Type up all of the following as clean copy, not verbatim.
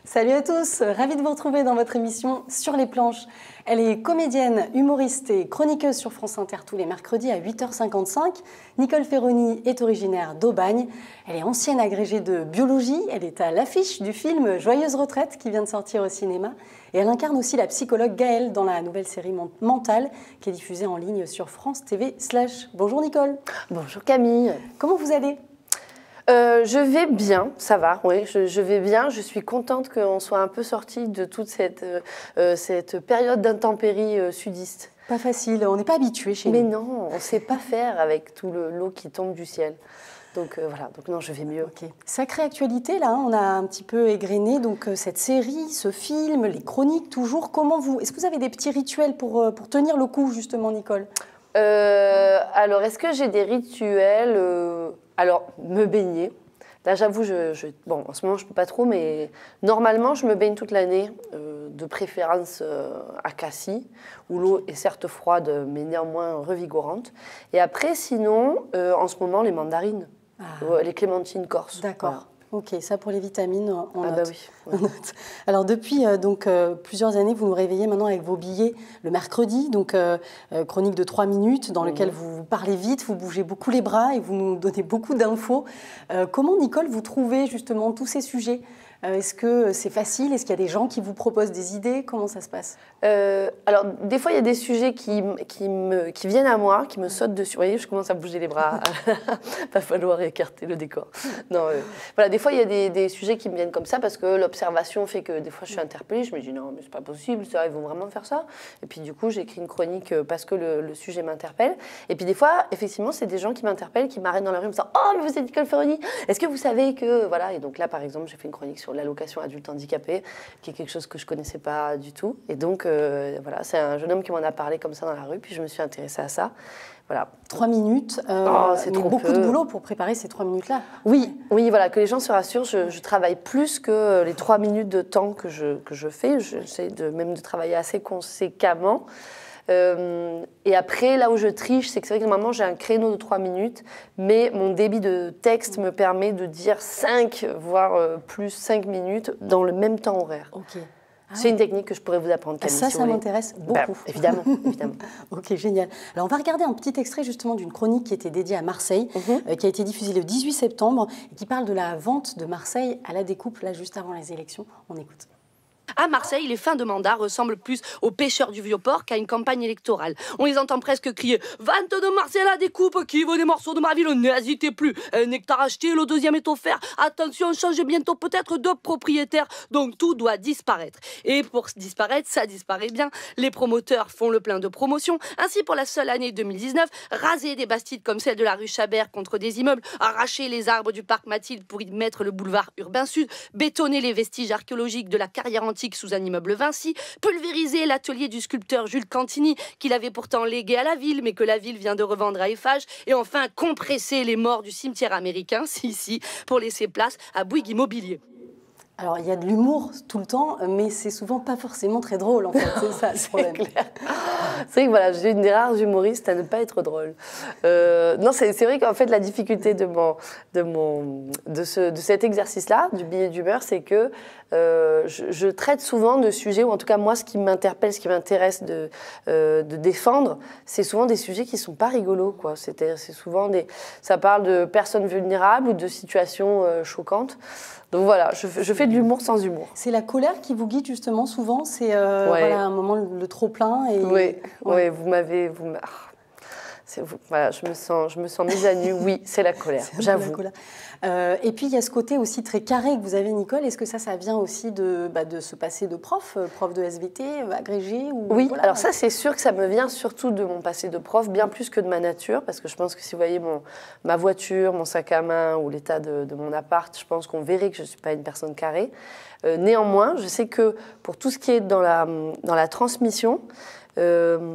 Salut à tous, ravie de vous retrouver dans votre émission Sur les planches. Elle est comédienne, humoriste et chroniqueuse sur France Inter tous les mercredis à 8h55. Nicole Ferroni est originaire d'Aubagne. Elle est ancienne agrégée de biologie. Elle est à l'affiche du film Joyeuse retraite qui vient de sortir au cinéma. Et elle incarne aussi la psychologue Gaëlle dans la nouvelle série Mentale qui est diffusée en ligne sur France TV/. Bonjour Nicole. Bonjour Camille. Comment vous allez ? Je vais bien, ça va, oui, je vais bien. Je suis contente qu'on soit un peu sorti de toute cette période d'intempéries sudistes. Pas facile, on n'est pas habitué chez nous. Mais non, on ne sait pas faire avec tout l'eau qui tombe du ciel. Donc voilà, donc non, je vais mieux. Okay. Sacrée actualité, là, on a un petit peu égrené donc, cette série, ce film, les chroniques, toujours. Est-ce que vous avez des petits rituels pour tenir le coup, justement, Nicole ? Alors, est-ce que j'ai des rituels Alors, me baigner. Là, j'avoue, bon, en ce moment, je ne peux pas trop, mais normalement, je me baigne toute l'année, de préférence à Cassis, où l'eau est certes froide, mais néanmoins revigorante. Et après, sinon, en ce moment, les mandarines, les clémentines corses. D'accord. Voilà. Ok, ça pour les vitamines, on note. Bah oui, ouais. On note. Alors depuis plusieurs années, vous nous réveillez maintenant avec vos billets le mercredi, donc chronique de 3 minutes dans lequel vous parlez vite, vous bougez beaucoup les bras et vous nous donnez beaucoup d'infos. Comment, Nicole, vous trouvez justement tous ces sujets ? Est-ce que c'est facile ? Est-ce qu'il y a des gens qui vous proposent des idées ? Comment ça se passe ? Alors, des fois, il y a des sujets qui viennent à moi, qui me sautent dessus. Vous voyez, je commence à bouger les bras. Va falloir écarter le décor. Non, voilà, des fois, il y a des sujets qui me viennent comme ça parce que l'observation fait que des fois, je suis interpellée. Je me dis non, mais c'est pas possible, ça, ils vont vraiment faire ça. Et puis, du coup, j'écris une chronique parce que le sujet m'interpelle. Et puis, des fois, effectivement, c'est des gens qui m'interpellent, qui m'arrêtent dans la rue en me disant oh, mais vous êtes Nicole Ferroni, est-ce que vous savez que. Voilà. Et donc là, par exemple, j'ai fait une chronique sur l'allocation adulte handicapé, qui est quelque chose que je ne connaissais pas du tout. Et donc, voilà, c'est un jeune homme qui m'en a parlé comme ça dans la rue, puis je me suis intéressée à ça. Voilà. 3 minutes, c'est trop beaucoup de boulot pour préparer ces 3 minutes-là. Oui, voilà, que les gens se rassurent, je travaille plus que les 3 minutes de temps que je fais. J'essaie même de travailler assez conséquemment. Et après, là où je triche, c'est que c'est vrai que normalement j'ai un créneau de 3 minutes, mais mon débit de texte me permet de dire 5, voire plus 5 minutes dans le même temps horaire. Ok. C'est une technique que je pourrais vous apprendre, Camille. Ça m'intéresse beaucoup. Évidemment, évidemment. Ok, génial. Alors, on va regarder un petit extrait justement d'une chronique qui était dédiée à Marseille, qui a été diffusée le 18 septembre, et qui parle de la vente de Marseille à la découpe, là, juste avant les élections. On écoute. À Marseille, les fins de mandat ressemblent plus aux pêcheurs du Vieux-Port qu'à une campagne électorale. On les entend presque crier « Vente de Marseille à la découpe, qui veut des morceaux de ma ville, n'hésitez plus. Un hectare acheté, le deuxième est offert. Attention, on change bientôt peut-être de propriétaire. Donc tout doit disparaître. » Et pour disparaître, ça disparaît bien. Les promoteurs font le plein de promotions. Ainsi, pour la seule année 2019, raser des bastides comme celle de la rue Chabert contre des immeubles, arracher les arbres du parc Mathilde pour y mettre le boulevard Urbain Sud, bétonner les vestiges archéologiques de la carrière antique sous un immeuble Vinci, pulvériser l'atelier du sculpteur Jules Cantini qu'il avait pourtant légué à la ville mais que la ville vient de revendre à Eiffage, et enfin compresser les morts du cimetière américain, pour laisser place à Bouygues Immobilier. Alors, il y a de l'humour tout le temps, mais c'est souvent pas forcément très drôle, en fait. C'est ça le problème. C'est vrai que voilà, j'ai une des rares humoristes à ne pas être drôle. Non, c'est vrai qu'en fait, la difficulté de cet exercice-là, du billet d'humeur, c'est que je traite souvent de sujets, ou en tout cas, moi, ce qui m'interpelle, ce qui m'intéresse de défendre, c'est souvent des sujets qui ne sont pas rigolos, quoi. C'est souvent ça parle de personnes vulnérables ou de situations choquantes. Donc voilà, je fais de l'humour sans humour. C'est la colère qui vous guide justement souvent, c'est voilà, un moment le trop-plein. Oui, vous m'avez... Voilà, je me sens mise à nu. Oui, c'est la colère, j'avoue. Et puis, il y a ce côté aussi très carré que vous avez, Nicole. Est-ce que ça vient aussi de se passer de prof de SVT, agrégé Oui, voilà. Alors ça, c'est sûr que ça me vient surtout de mon passé de prof, bien plus que de ma nature, parce que je pense que si vous voyez ma voiture, mon sac à main ou l'état de mon appart, je pense qu'on verrait que je ne suis pas une personne carrée. Néanmoins, je sais que pour tout ce qui est dans la transmission,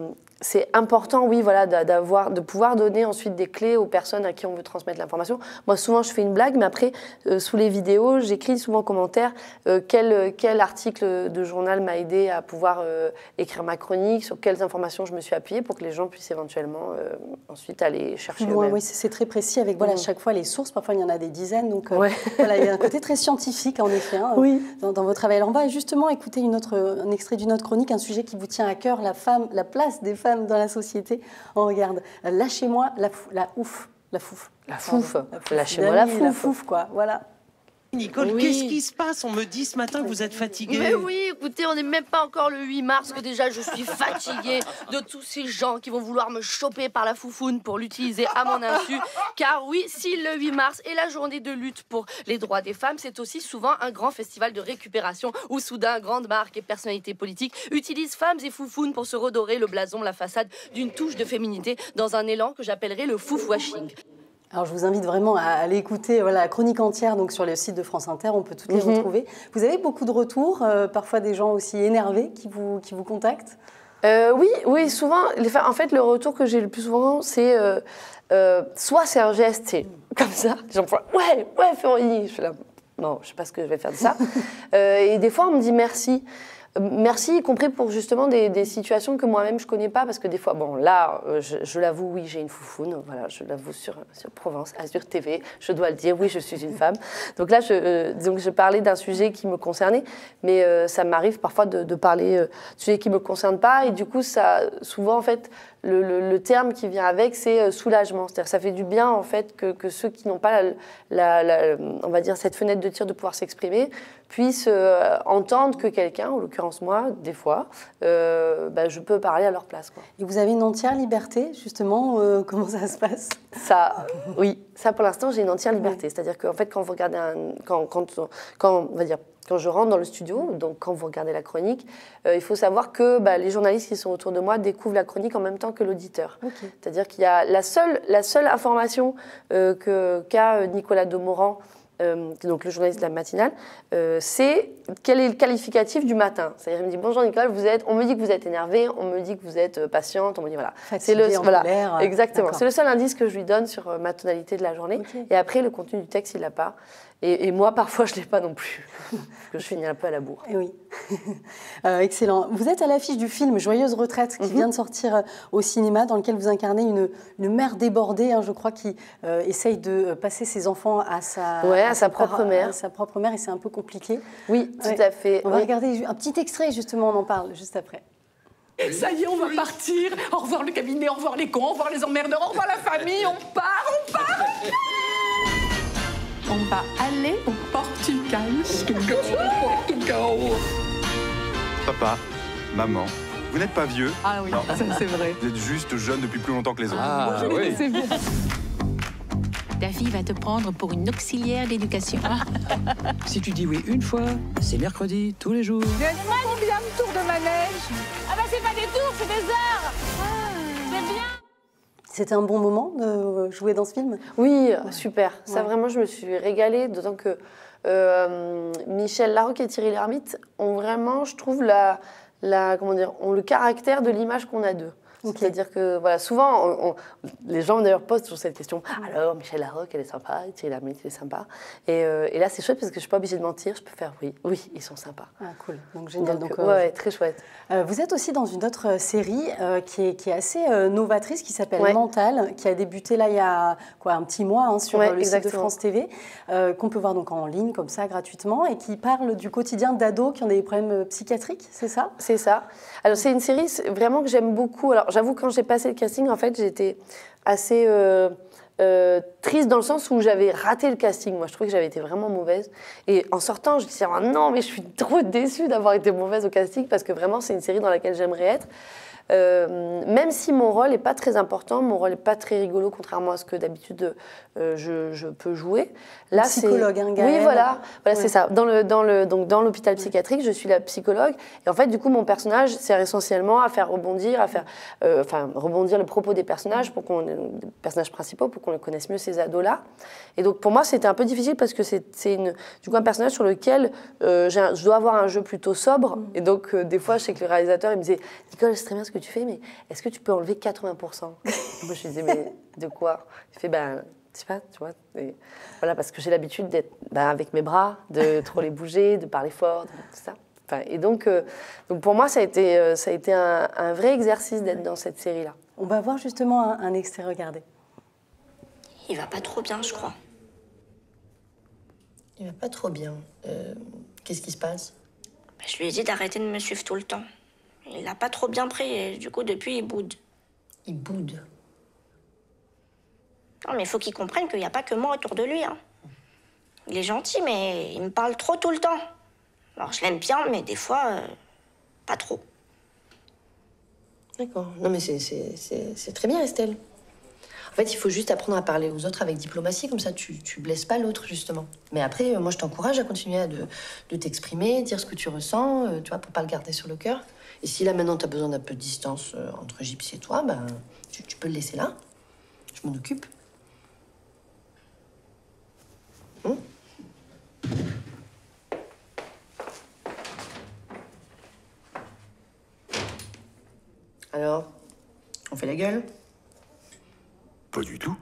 c'est important, oui, voilà, de pouvoir donner ensuite des clés aux personnes à qui on veut transmettre l'information. Moi, souvent, je fais une blague, mais après, sous les vidéos, j'écris souvent en commentaire quel article de journal m'a aidé à pouvoir écrire ma chronique, sur quelles informations je me suis appuyée pour que les gens puissent éventuellement ensuite aller chercher eux-mêmes. Oui, c'est très précis avec à chaque fois les sources. Parfois, il y en a des dizaines. Donc, voilà, il y a un côté très scientifique, en effet, dans votre travail. Alors, on va justement écouter un extrait d'une autre chronique, un sujet qui vous tient à cœur, la place des femmes dans la société. On regarde « Lâchez-moi la fouf ». La fouf. Lâchez-moi la fouf. La fouf, quoi, voilà. Nicole, qu'est-ce qui se passe? On me dit ce matin que vous êtes fatiguée. Mais oui, écoutez, on n'est même pas encore le 8 mars que déjà je suis fatiguée de tous ces gens qui vont vouloir me choper par la foufoune pour l'utiliser à mon insu. Car oui, si le 8 mars est la journée de lutte pour les droits des femmes, c'est aussi souvent un grand festival de récupération où soudain grandes marques et personnalités politiques utilisent femmes et foufounes pour se redorer le blason, la façade d'une touche de féminité dans un élan que j'appellerais le fouf-washing. Alors, je vous invite vraiment à aller écouter la chronique entière donc, sur le site de France Inter. On peut toutes les retrouver. Vous avez beaucoup de retours, parfois des gens aussi énervés qui vous contactent? Oui, souvent. En fait, le retour que j'ai le plus souvent, c'est soit c'est un geste, c'est comme ça. Les gens font « Ouais, Féronie ». Je fais là, non, je sais pas ce que je vais faire de ça. Et des fois, on me dit merci. Merci, y compris pour justement des situations que moi-même je connais pas, parce que des fois, bon là, je l'avoue, oui, j'ai une foufoune, voilà, je l'avoue sur Provence, Azur TV, je dois le dire, oui, je suis une femme. Donc là, je parlais d'un sujet qui me concernait, mais ça m'arrive parfois de parler de sujets qui me concernent pas, et du coup, ça, souvent en fait, le terme qui vient avec, c'est soulagement. C'est-à-dire que ça fait du bien en fait que ceux qui n'ont pas on va dire cette fenêtre de tir de pouvoir s'exprimer puissent entendre que quelqu'un, en l'occurrence moi, des fois, je peux parler à leur place, quoi. Et vous avez une entière liberté, justement, comment ça se passe? Ça, oui. Ça, pour l'instant, j'ai une entière liberté. C'est-à-dire qu'en fait, quand vous regardez quand je rentre dans le studio, donc quand vous regardez la chronique, il faut savoir que les journalistes qui sont autour de moi découvrent la chronique en même temps que l'auditeur. Okay. C'est-à-dire qu'il y a la seule information qu'a Nicolas Demorand, donc le journaliste de la matinale, c'est quel est le qualificatif du matin. C'est-à-dire, il me dit bonjour Nicole, on me dit que vous êtes énervée, on me dit que vous êtes patiente, on me dit voilà. Fatiguée, en colère. Exactement. C'est le seul indice que je lui donne sur ma tonalité de la journée. Okay. Et après, le contenu du texte, il l'a pas. Et moi, parfois, je ne l'ai pas non plus, parce que je finis un peu à la bourre. Et oui. Excellent. Vous êtes à l'affiche du film Joyeuse retraite, qui vient de sortir au cinéma, dans lequel vous incarnez une mère débordée, je crois, qui essaye de passer ses enfants à sa propre mère. À sa propre mère, et c'est un peu compliqué. Oui, tout à fait. On va regarder un petit extrait, justement, on en parle juste après. Ça y est, on va partir. Au revoir le cabinet, au revoir les cons, au revoir les emmerdeurs, au revoir la famille, on part. On va aller au Portugal. Papa, maman, vous n'êtes pas vieux. Ah oui, ça c'est vrai. Vous êtes juste jeune depuis plus longtemps que les autres. Ah oui, c'est bien. Ta fille va te prendre pour une auxiliaire d'éducation. Si tu dis oui une fois, c'est mercredi, tous les jours. Donne-moi combien de tours de manège? Ah bah c'est pas des tours, c'est des heures. C'est bien. C'était un bon moment de jouer dans ce film? Oui, super. Ça, vraiment, je me suis régalée, d'autant que Michel Larocque et Thierry Lhermitte ont vraiment, je trouve, ont le caractère de l'image qu'on a d'eux. Okay. C'est-à-dire que voilà, souvent, les gens d'ailleurs posent toujours cette question. Alors, Michel Larocque, elle est sympa, Thierry Lhermitte, il est sympa. Et là, c'est chouette parce que je ne suis pas obligée de mentir, je peux faire oui, ils sont sympas. Ah, cool, donc génial. Donc, ouais, très chouette. Vous êtes aussi dans une autre série qui est assez novatrice, qui s'appelle Mental, qui a débuté là il y a un petit mois sur le site de France TV, qu'on peut voir donc en ligne comme ça gratuitement, et qui parle du quotidien d'ados qui ont des problèmes psychiatriques, c'est ça? C'est ça. Alors c'est une série vraiment que j'aime beaucoup. Alors j'avoue, quand j'ai passé le casting, en fait, j'étais assez triste dans le sens où j'avais raté le casting. Moi, je trouvais que j'avais été vraiment mauvaise. Et en sortant, je disais non, mais je suis trop déçue d'avoir été mauvaise au casting parce que vraiment, c'est une série dans laquelle j'aimerais être. Même si mon rôle n'est pas très important, mon rôle n'est pas très rigolo, contrairement à ce que d'habitude je peux jouer. Là, psychologue, Oui, voilà c'est ça. Donc dans l'hôpital psychiatrique, je suis la psychologue. Et en fait, du coup, mon personnage sert essentiellement à faire rebondir, rebondir le propos des personnages, des personnages principaux, pour qu'on les connaisse mieux, ces ados-là. Et donc, pour moi, c'était un peu difficile parce que c'est du coup un personnage sur lequel je dois avoir un jeu plutôt sobre. Et donc, des fois, je sais que le réalisateur, il me disait « Nicole, c'est très bien ce que tu fais, mais est-ce que tu peux enlever 80%? Moi, je lui disais, mais de quoi? Il fait, ben, je sais pas, tu vois. Et voilà, parce que j'ai l'habitude d'être avec mes bras, de trop les bouger, de parler fort, tout ça. Enfin, et donc pour moi, ça a été un vrai exercice d'être dans cette série-là. On va voir justement un extrait, regardez. Il va pas trop bien, je crois. Il va pas trop bien. Qu'est-ce qui se passe? Je lui ai dit d'arrêter de me suivre tout le temps. Il a pas trop bien pris et du coup, depuis, il boude. Il boude? Non, mais il faut qu'il comprenne qu'il n'y a pas que moi autour de lui. Hein. Il est gentil, mais il me parle trop tout le temps. Alors, je l'aime bien, mais des fois, pas trop. D'accord. Non, mais c'est très bien, Estelle. En fait, il faut juste apprendre à parler aux autres avec diplomatie, comme ça tu blesses pas l'autre, justement. Mais après, moi, je t'encourage à continuer de t'exprimer, dire ce que tu ressens, tu vois, pour pas le garder sur le cœur. Et si là, maintenant, t'as besoin d'un peu de distance entre Gypsy et toi, ben, tu peux le laisser là. Je m'en occupe. Alors, on fait la gueule? Pas du tout.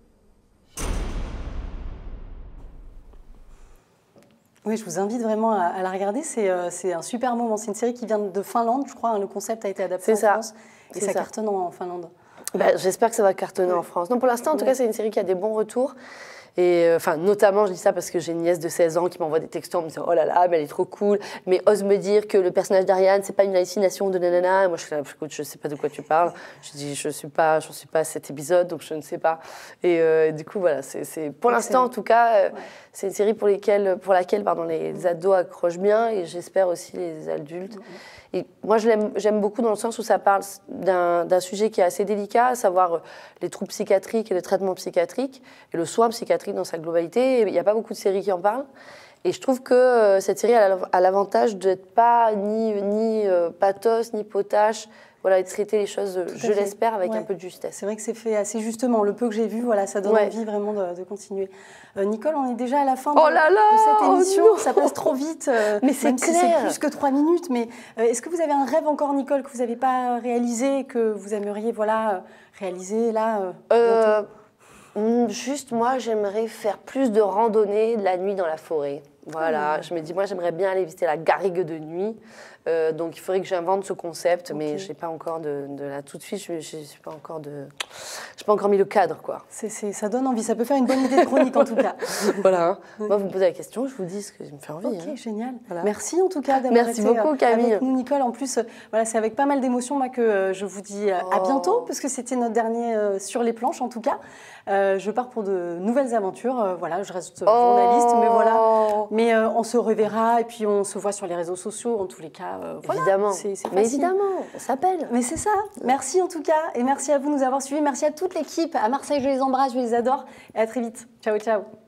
Oui, je vous invite vraiment à la regarder. C'est un super moment. C'est une série qui vient de Finlande, je crois. Hein. Le concept a été adapté en France. Et ça cartonne en Finlande. Bah, j'espère que ça va cartonner en France. Non, pour l'instant, en tout cas, c'est une série qui a des bons retours. Et enfin, notamment, je dis ça parce que j'ai une nièce de 16 ans qui m'envoie des textos en me disant « Oh là là, mais elle est trop cool, mais ose me dire que le personnage d'Ariane, c'est pas une hallucination de nanana. » Et moi, je suis là, écoute, je sais pas de quoi tu parles. Je dis « j'en suis pas à cet épisode, donc je ne sais pas. » Et du coup, voilà, c'est pour l'instant, en tout cas, c'est une série pour laquelle les ados accrochent bien et j'espère aussi les adultes. Et moi, j'aime beaucoup dans le sens où ça parle d'un sujet qui est assez délicat, à savoir les troubles psychiatriques et le traitement psychiatrique, et le soin psychiatrique dans sa globalité. Il n'y a pas beaucoup de séries qui en parlent. Et je trouve que cette série a l'avantage d'être pas ni pathos, ni potache, voilà, et de traiter les choses, je l'espère, avec un peu de justesse. C'est vrai que c'est fait assez justement. Le peu que j'ai vu, voilà, ça donne envie vraiment de continuer. Nicole, on est déjà à la fin de cette émission. Ça passe trop vite. Mais c'est clair. C'est plus que 3 minutes. Mais est-ce que vous avez un rêve encore, Nicole, que vous n'avez pas réalisé, que vous aimeriez réaliser là Juste, moi, j'aimerais faire plus de randonnées de la nuit dans la forêt. Voilà, je me dis, moi, j'aimerais bien aller visiter la garrigue de nuit. Donc, il faudrait que j'invente ce concept, mais je n'ai pas encore là tout de suite. Je n'ai pas encore mis le cadre, quoi. Ça donne envie. Ça peut faire une bonne idée de chronique, en tout cas. Voilà. Moi, vous me posez la question, je vous dis ce que me fait envie. Ok, génial. Voilà. Merci, en tout cas, d'avoir Merci beaucoup, Camille. Avec nous, Nicole. En plus, voilà, c'est avec pas mal d'émotions que je vous dis à bientôt, parce que c'était notre dernier sur les planches, en tout cas. Je pars pour de nouvelles aventures. Voilà, je reste journaliste, mais voilà. Mais on se reverra et puis on se voit sur les réseaux sociaux, en tous les cas. Voilà, évidemment. Mais évidemment, on s'appelle. Mais c'est ça. Merci en tout cas. Et merci à vous de nous avoir suivis. Merci à toute l'équipe. À Marseille, je les embrasse, je les adore. Et à très vite. Ciao, ciao.